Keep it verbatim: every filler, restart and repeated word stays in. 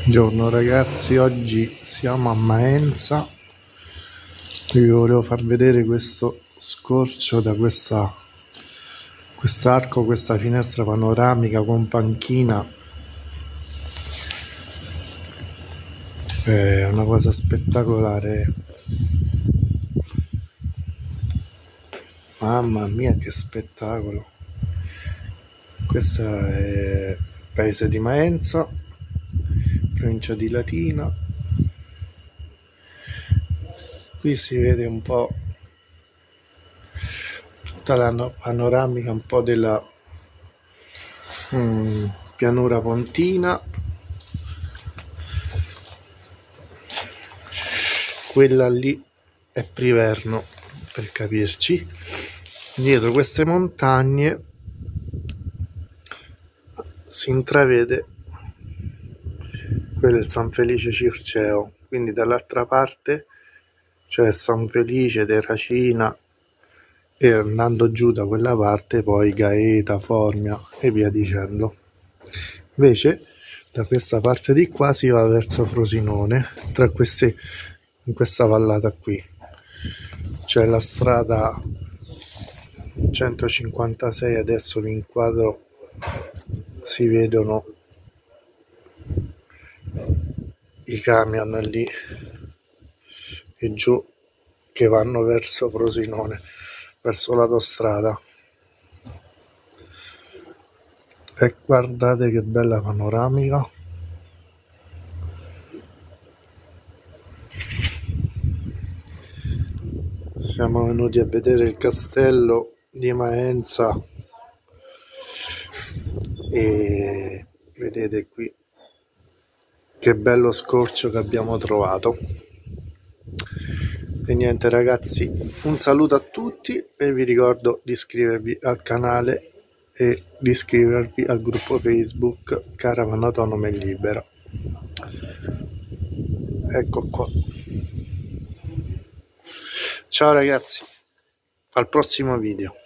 Buongiorno ragazzi, oggi siamo a Maenza. Vi volevo far vedere questo scorcio da questa quest'arco, questa finestra panoramica con panchina. È una cosa spettacolare. Mamma mia, che spettacolo! Questo è il paese di Maenza, provincia di Latina. Qui si vede un po' tutta la panoramica un po' della mm, pianura pontina. Quella lì è Priverno, per capirci. Dietro queste montagne si intravede quello è il San Felice Circeo, quindi dall'altra parte c'è San Felice, Terracina, e andando giù da quella parte poi Gaeta, Formia e via dicendo. Invece da questa parte di qua si va verso Frosinone, tra queste, in questa vallata qui c'è la strada centocinquantasei, adesso vi inquadro, si vedono i camion lì e giù che vanno verso Frosinone, verso l'autostrada. E guardate che bella panoramica. Siamo venuti a vedere il castello di Maenza e vedete qui che bello scorcio che abbiamo trovato. E niente ragazzi, un saluto a tutti e vi ricordo di iscrivervi al canale e di iscrivervi al gruppo Facebook Caravana Autonoma e Libera. Ecco qua. Ciao ragazzi, al prossimo video.